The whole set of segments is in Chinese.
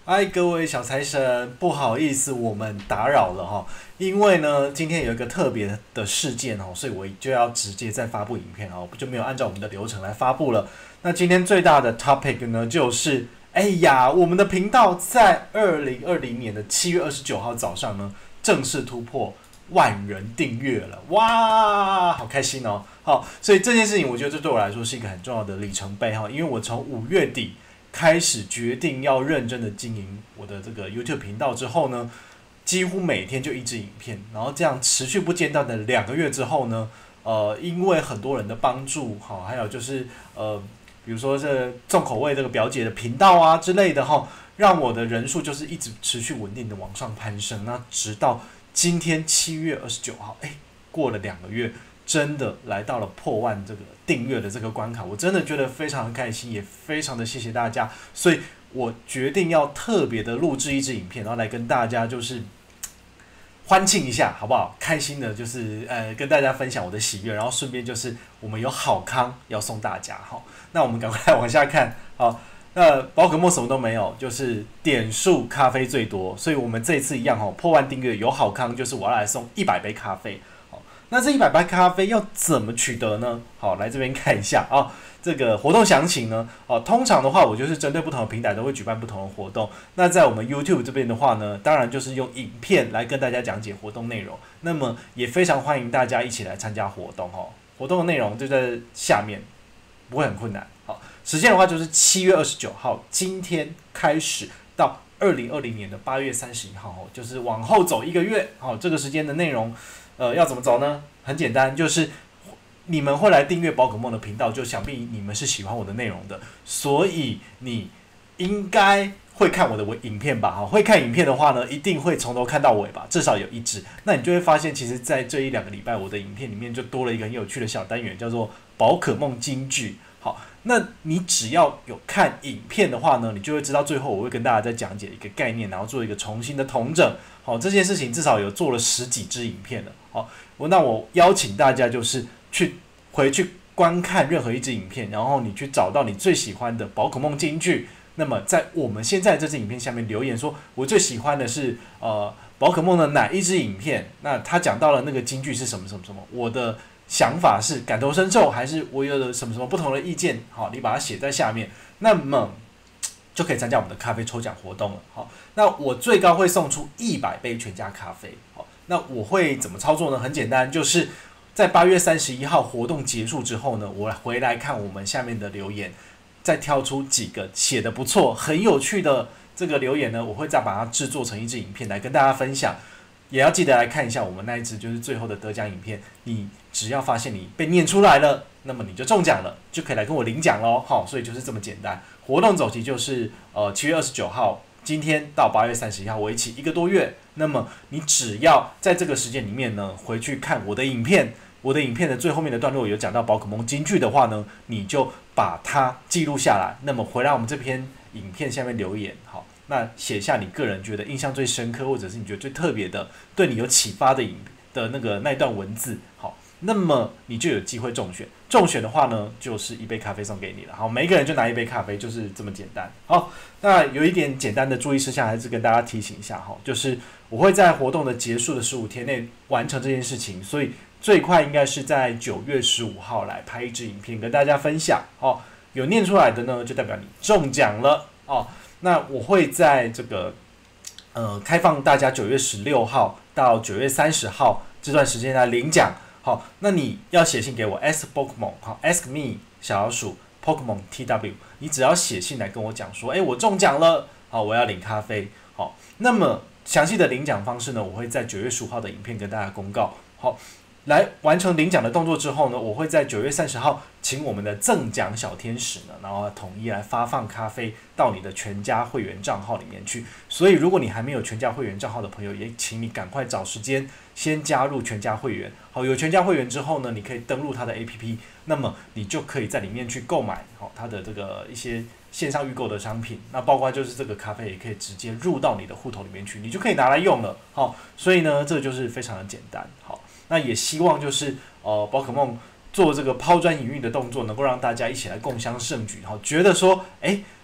嗨，各位小财神，不好意思，我们打扰了哈。因为呢，今天有一个特别的事件哦，所以我就要直接再发布影片哦，就没有按照我们的流程来发布了。那今天最大的 topic 呢，就是哎呀，我们的频道在2020年的7月29号早上呢，正式突破1万人订阅了，哇，好开心哦！好，所以这件事情我觉得这对我来说是一个很重要的里程碑哈，因为我从5月底开始决定要认真的经营我的这个 YouTube 频道之后呢，几乎每天就一支影片，然后这样持续不间断的2个月之后呢，因为很多人的帮助，哈，还有就是比如说这重口味这个表姐的频道啊之类的哈，让我的人数就是一直持续稳定的往上攀升，那直到今天7月29号，过了2个月。真的来到了破万这个订阅的这个关卡，我真的觉得非常的开心，也非常的谢谢大家，所以我决定要特别的录制一支影片，然后来跟大家就是欢庆一下，好不好？开心的就是跟大家分享我的喜悦，然后顺便就是我们有好康要送大家，好，那我们赶快往下看，好。那宝可梦什么都没有，就是点数咖啡最多，所以我们这一次一样破万订阅有好康，就是我要来送100杯咖啡。那这100杯咖啡要怎么取得呢？好，来这边看一下啊。这个活动详情呢，通常的话，我就是针对不同的平台都会举办不同的活动。那在我们 YouTube 这边的话呢，当然就是用影片来跟大家讲解活动内容。那么也非常欢迎大家一起来参加活动哦。活动的内容就在下面，不会很困难。好，时间的话就是7月29号，今天开始到2020年的8月31号哦，就是往后走1个月。好，这个时间的内容。要怎么走呢？很简单，就是你们会来订阅宝可梦的频道，就想必你们是喜欢我的内容的，所以你应该会看我的影片吧？哈，会看影片的话呢，一定会从头看到尾吧，至少有一支。那你就会发现，其实，在这1-2个礼拜，我的影片里面就多了一个很有趣的小单元，叫做宝可梦金句。好，那你只要有看影片的话呢，你就会知道最后我会跟大家再讲解一个概念，然后做一个重新的统整。好，这件事情至少有做了10几支影片了。好，那我邀请大家就是回去观看任何一支影片，然后你去找到你最喜欢的宝可梦金句。那么在我们现在这支影片下面留言说，我最喜欢的是宝可梦的哪一支影片？那他讲到了那个金句是什么什么什么？我的想法是感同身受，还是我有了什么什么不同的意见？好，你把它写在下面，那么就可以参加我们的咖啡抽奖活动了。好，那我最高会送出100杯全家咖啡。好，那我会怎么操作呢？很简单，就是在8月31号活动结束之后呢，我回来看我们下面的留言，再挑出几个写得不错、很有趣的这个留言呢，我会再把它制作成一支影片来跟大家分享。也要记得来看一下我们那一支就是最后的得奖影片。你只要发现你被念出来了，那么你就中奖了，就可以来跟我领奖咯。好，所以就是这么简单。活动走期就是7月29号，今天到8月31号为期1个多月。那么你只要在这个时间里面呢，回去看我的影片，我的影片的最后面的段落有讲到宝可梦金句的话呢，你就把它记录下来。那么回来我们这篇影片下面留言，好。那写下你个人觉得印象最深刻，或者是你觉得最特别的，对你有启发的那一段文字，好，那么你就有机会中选。中选的话呢，就是1杯咖啡送给你了。好，每一个人就拿1杯咖啡，就是这么简单。好，那有一点简单的注意事项，还是跟大家提醒一下哈，就是我会在活动的结束的15天内完成这件事情，所以最快应该是在9月15号来拍一支影片跟大家分享。哦，有念出来的呢，就代表你中奖了哦。那我会在这个开放大家9月16号到9月30号这段时间来领奖。好，那你要写信给我 ask Pokemon， 好 ask me 小老鼠 Pokemon TW， 你只要写信来跟我讲说，我中奖了，好，我要领咖啡。好，那么详细的领奖方式呢，我会在9月15号的影片跟大家公告。好。来完成领奖的动作之后呢，我会在9月30号请我们的赠奖小天使呢，然后统一来发放咖啡到你的全家会员账号里面去。所以如果你还没有全家会员账号的朋友，也请你赶快找时间先加入全家会员。好，有全家会员之后呢，你可以登录它的 APP， 那么你就可以在里面去购买它的这个一些线上预购的商品，那包括就是这个咖啡也可以直接入到你的户头里面去，你就可以拿来用了。好，所以呢，这就是非常的简单。好。那也希望就是宝可梦做这个抛砖引玉的动作，能够让大家一起来共襄盛举，觉得说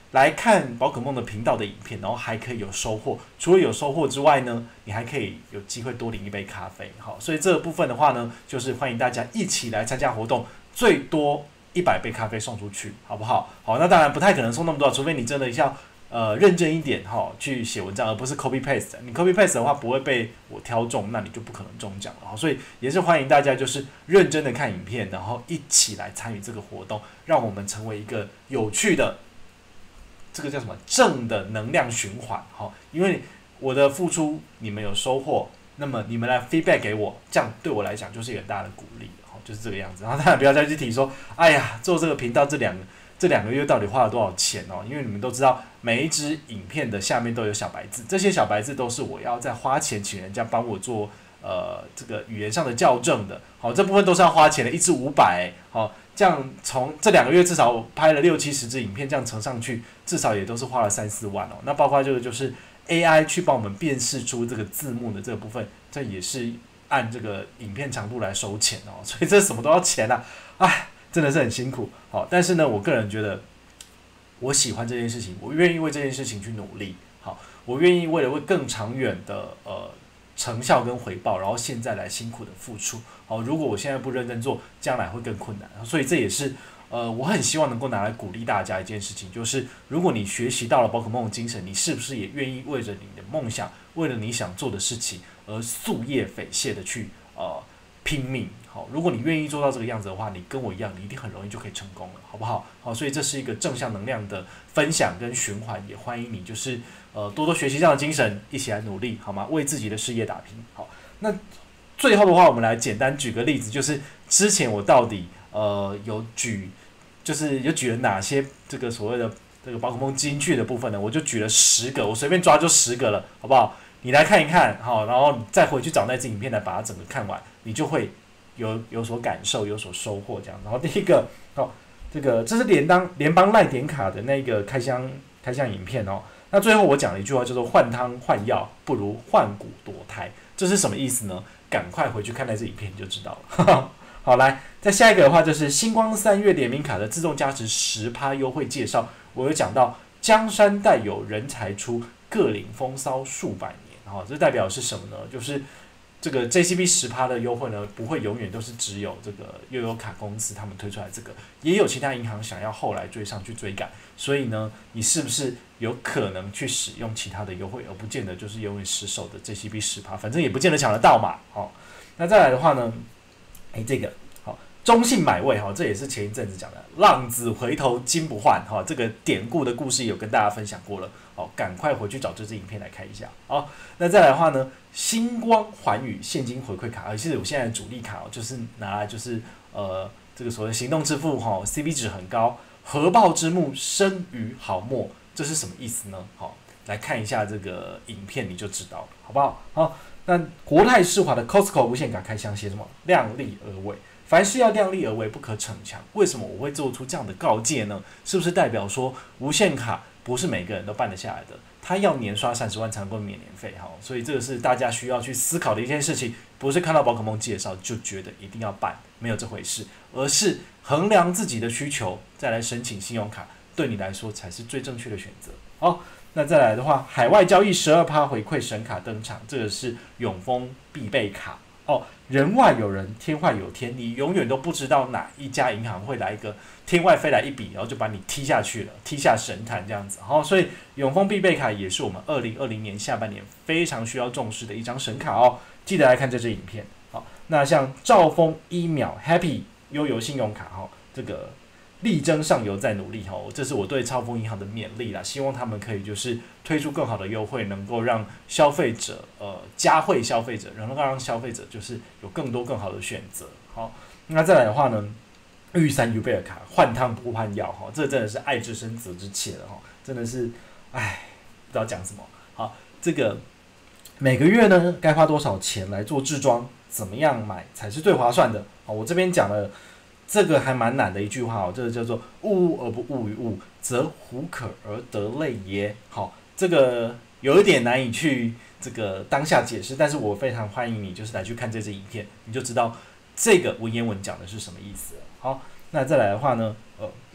来看宝可梦的频道的影片，然后还可以有收获。除了有收获之外呢，你还可以有机会多领一杯咖啡。好，所以这个部分的话呢，就是欢迎大家一起来参加活动，最多100杯咖啡送出去，好不好？好，那当然不太可能送那么多，除非你真的要认真一点哈，去写文章，而不是 copy paste。你 copy paste 的话不会被我挑中，那你就不可能中奖了。所以也是欢迎大家就是认真的看影片，然后一起来参与这个活动，让我们成为一个有趣的这个叫什么正的能量循环哈。因为我的付出你们有收获，那么你们来 feedback 给我，这样对我来讲就是一个很大的鼓励，就是这个样子。然后当然不要再去提说，哎呀，做这个频道这两个月到底花了多少钱哦？因为你们都知道，每一支影片的下面都有小白字，这些小白字都是我要再花钱请人家帮我做这个语言上的校正的。好，这部分都是要花钱的，一支500，好，这样从这2个月至少我拍了60-70支影片，这样乘上去，至少也都是花了3-4万哦。那包括这个就是 AI 去帮我们辨识出这个字幕的这个部分，这也是按这个影片长度来收钱哦，所以这什么都要钱啊，哎。真的是很辛苦，好，但是呢，我个人觉得我喜欢这件事情，我愿意为这件事情去努力，好，我愿意为了更长远的成效跟回报，然后现在来辛苦的付出，好，如果我现在不认真做，将来会更困难，所以这也是我很希望能够拿来鼓励大家一件事情，就是如果你学习到了宝可梦的精神，你是不是也愿意为着你的梦想，为了你想做的事情而夙夜匪懈的去拼命？好，如果你愿意做到这个样子的话，你跟我一样，你一定很容易就可以成功了，好不好？好，所以这是一个正向能量的分享跟循环，也欢迎你就是多多学习这样的精神，一起来努力，好吗？为自己的事业打拼。好，那最后的话，我们来简单举个例子，就是之前我到底有举了哪些这个所谓的这个宝可梦金句的部分呢？我就举了10个，我随便抓就10个了，好不好？你来看一看，好，然后你再回去找那支影片来把它整个看完，你就会有所感受，有所收获这样。然后第一个，这是联邦赖点卡的那个开箱影片哦。那最后我讲了一句话，叫做换汤换药不如换骨夺胎，这是什么意思呢？赶快回去看那支影片你就知道了。好，来，再下一个的话就是星光3月联名卡的自动加持10%优惠介绍，我有讲到江山代有人才出，各领风骚数百年。好，这代表的是什么呢？就是这个 JCB 10%的优惠呢，不会永远都是只有这个悠游卡公司他们推出来这个，也有其他银行想要后来追上去追赶，所以呢，你是不是有可能去使用其他的优惠，而不见得就是永远失手的 JCB 10%，反正也不见得抢得到嘛。好，那再来的话呢，这个好中信买位哈，这也是前一阵子讲的浪子回头金不换哈，这个典故的故事有跟大家分享过了。好，赶快回去找这支影片来看一下。好，那再来的话呢，星光环宇现金回馈卡，其实我现在的主力卡就是拿来就是这个所谓行动支付哈 ，CP 值很高，荷报之木生于毫末，这是什么意思呢？好，来看一下这个影片你就知道了，好不好？好，那国泰世华的 Costco 无限卡开箱写什么？量力而为。凡事要量力而为，不可逞强。为什么我会做出这样的告诫呢？是不是代表说无限卡不是每个人都办得下来的？他要年刷30万才能够免年费，好，所以这个是大家需要去思考的一件事情，不是看到宝可梦介绍就觉得一定要办，没有这回事，而是衡量自己的需求再来申请信用卡，对你来说才是最正确的选择。好，那再来的话，海外交易12%回馈神卡登场，这个是永丰必备卡。哦，人外有人，天外有天，你永远都不知道哪一家银行会来一个天外飞来一笔，然后就把你踢下去了，踢下神坛这样子。好，所以永丰必备卡也是我们2020年下半年非常需要重视的一张神卡哦，记得来看这支影片。好，那像兆丰1秒 Happy 悠游信用卡哈，这个力争上游再努力哈，这是我对兆丰银行的勉励啦，希望他们可以就是推出更好的优惠，能够让消费者嘉惠消费者，然后让消费者就是有更多更好的选择。好，那再来的话呢，玉山 U 贝尔卡换汤不换药哈，这真的是爱之深责之切了哈，真的是哎不知道讲什么。好，这个每个月呢该花多少钱来做置装，怎么样买才是最划算的？好，我这边讲了。这个还蛮难的一句话哦，这个叫做“物物而不物于物，则虎可而得类也”。好，这个有一点难以去这个当下解释，但是我非常欢迎你，就是来去看这支影片，你就知道这个文言文讲的是什么意思了。好，那再来的话呢，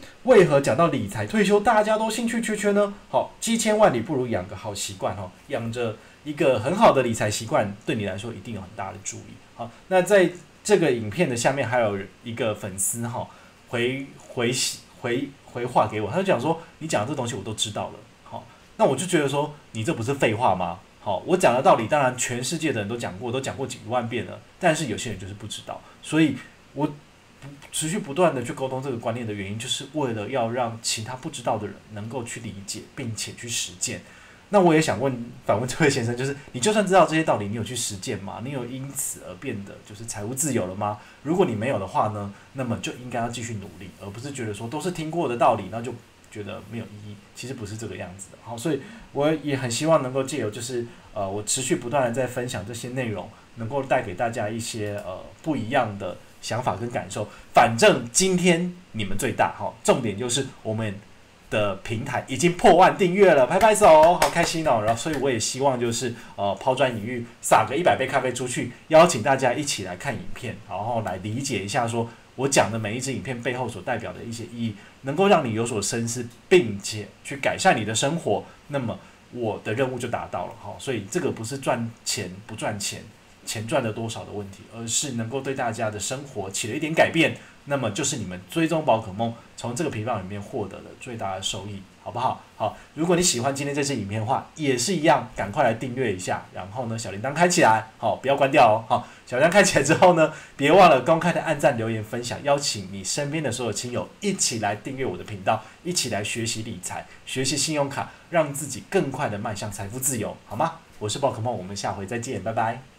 为何讲到理财退休，大家都兴趣缺缺呢？好，积千万里不如养个好习惯哈，养着一个很好的理财习惯，对你来说一定有很大的助力。好，那在这个影片的下面还有一个粉丝哈回话给我，他就讲说你讲的这东西我都知道了。好，那我就觉得说你这不是废话吗？好，我讲的道理当然全世界的人都讲过，都讲过几万遍了，但是有些人就是不知道，所以我持续不断的去沟通这个观念的原因，就是为了要让其他不知道的人能够去理解，并且去实践。那我也想反问这位先生，就是你就算知道这些道理，你有去实践吗？你有因此而变得就是财务自由了吗？如果你没有的话呢，那么就应该要继续努力，而不是觉得说都是听过的道理，那就觉得没有意义。其实不是这个样子的。好，所以我也很希望能够借由就是我持续不断的在分享这些内容，能够带给大家一些不一样的想法跟感受。反正今天你们最大哈，重点就是我们的平台已经破万订阅了，拍拍手，好开心哦！然后，所以我也希望就是抛砖引玉，撒个100杯咖啡出去，邀请大家一起来看影片，然后来理解一下说我讲的每一支影片背后所代表的一些意义，能够让你有所深思，并且去改善你的生活。那么我的任务就达到了哈。所以这个不是赚钱不赚钱，钱赚了多少的问题，而是能够对大家的生活起了一点改变。那么就是你们追踪宝可梦从这个频道里面获得的最大的收益，好不好？好，如果你喜欢今天这支影片的话，也是一样，赶快来订阅一下，然后呢，小铃铛开起来，好，不要关掉哦。好，小铃铛开起来之后呢，别忘了公开的按赞、留言、分享，邀请你身边的所有亲友一起来订阅我的频道，一起来学习理财、学习信用卡，让自己更快的迈向财富自由，好吗？我是宝可梦，我们下回再见，拜拜。